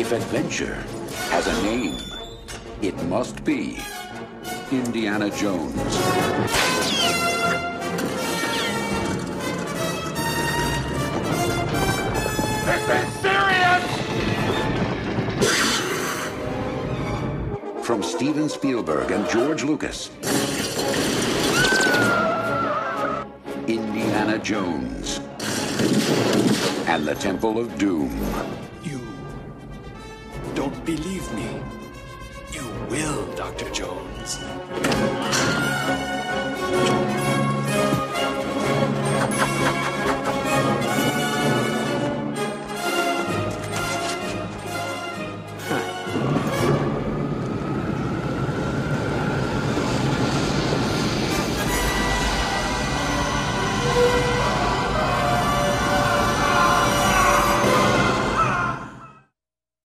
If adventure has a name, it must be Indiana Jones. This is serious! From Steven Spielberg and George Lucas, Indiana Jones and the Temple of Doom. You don't believe me. You will, Dr. Jones.